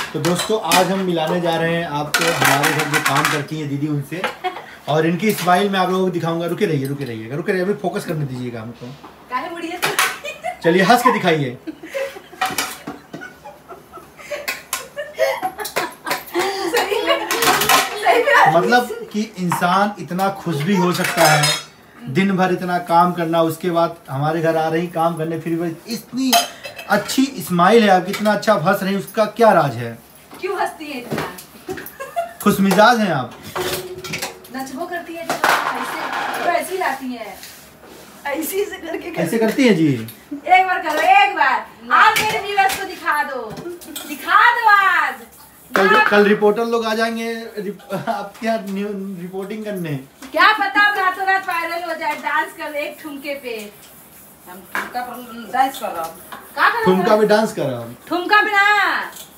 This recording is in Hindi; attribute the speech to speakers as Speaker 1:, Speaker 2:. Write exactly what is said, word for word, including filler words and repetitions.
Speaker 1: तो दोस्तों आज हम मिलाने जा रहे हैं आपको हमारे घर जो काम करती हैं दीदी उनसे, और इनकी स्माइल मैं आप लोगों को दिखाऊंगा। रुके रहिए रुके रहिएगा रुके रहिए, अभी फोकस करने दीजिएगा हमको। चलिए हंस के दिखाइए। मतलब कि इंसान इतना खुश भी हो सकता है, दिन भर इतना काम करना, उसके बाद हमारे घर आ रही काम करने, फिर भी इतनी अच्छी स्माइल है आपकी, इतना अच्छा हंस रही, उसका क्या राज है?
Speaker 2: क्यों हंसती है इतना?
Speaker 1: खुश मिजाज हैं आप।
Speaker 2: नचबो करती है ऐसे, तो ऐसी लाती है, ऐसी से करके
Speaker 1: कैसे करती है जी?
Speaker 2: एक बार करो, एक बार आज मेरे व्यूअर्स को दिखा दो, दिखा दो आज।
Speaker 1: कल कल रिपोर्टर लोग आ जाएंगे रिप, आपके यहाँ रिपोर्टिंग करने।
Speaker 2: क्या पता रातों रात वायरल हो जाए, डांस कर एक ठुमके पे। हम ठुमका पर डांस कर रहा हूँ।
Speaker 1: ठुमका पे डांस कर रहा हूँ।
Speaker 2: ठुमका पे ना